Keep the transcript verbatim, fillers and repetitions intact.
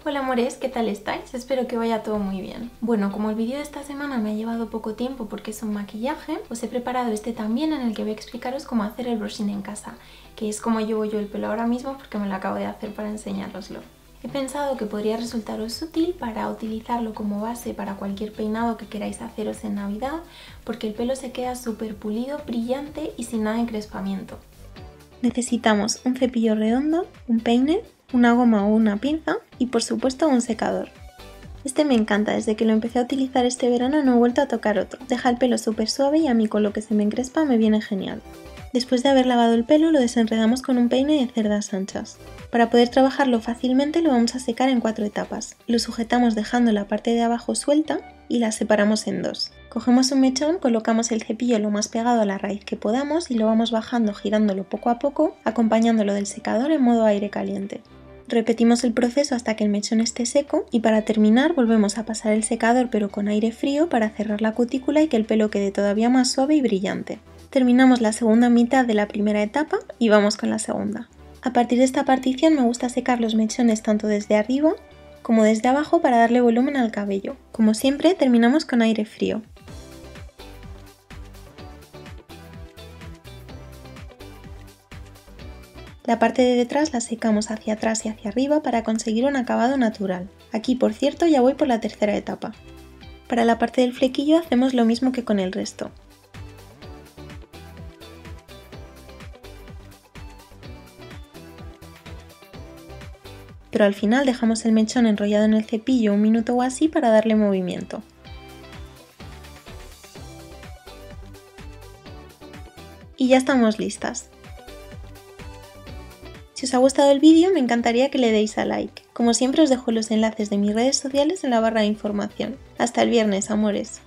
Hola amores, ¿qué tal estáis? Espero que vaya todo muy bien. Bueno, como el vídeo de esta semana me ha llevado poco tiempo porque es un maquillaje, os he preparado este también en el que voy a explicaros cómo hacer el brushing en casa, que es como llevo yo el pelo ahora mismo porque me lo acabo de hacer para enseñároslo. He pensado que podría resultaros útil para utilizarlo como base para cualquier peinado que queráis haceros en Navidad, porque el pelo se queda súper pulido, brillante y sin nada de encrespamiento. Necesitamos un cepillo redondo, un peine, una goma o una pinza y por supuesto un secador. Este me encanta, desde que lo empecé a utilizar este verano no he vuelto a tocar otro. Deja el pelo súper suave y a mí con lo que se me encrespa me viene genial. Después de haber lavado el pelo lo desenredamos con un peine de cerdas anchas. Para poder trabajarlo fácilmente lo vamos a secar en cuatro etapas. Lo sujetamos dejando la parte de abajo suelta y la separamos en dos. Cogemos un mechón, colocamos el cepillo lo más pegado a la raíz que podamos y lo vamos bajando girándolo poco a poco, acompañándolo del secador en modo aire caliente. Repetimos el proceso hasta que el mechón esté seco y para terminar volvemos a pasar el secador pero con aire frío para cerrar la cutícula y que el pelo quede todavía más suave y brillante. Terminamos la segunda mitad de la primera etapa y vamos con la segunda. A partir de esta partición me gusta secar los mechones tanto desde arriba como desde abajo para darle volumen al cabello. Como siempre terminamos con aire frío. La parte de detrás la secamos hacia atrás y hacia arriba para conseguir un acabado natural. Aquí, por cierto, ya voy por la tercera etapa. Para la parte del flequillo hacemos lo mismo que con el resto. Pero al final dejamos el mechón enrollado en el cepillo un minuto o así para darle movimiento. Y ya estamos listas. Si os ha gustado el vídeo me encantaría que le deis a like. Como siempre os dejo los enlaces de mis redes sociales en la barra de información. Hasta el viernes, amores.